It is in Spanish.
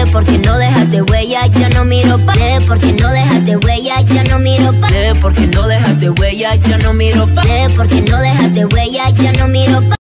porque no dejaste huella, ya no miro pa'. Porque no dejaste huella, ya no miro pa'. Porque no dejaste huella, ya no miro pa'. Porque no dejaste huella, ya no miro pa'.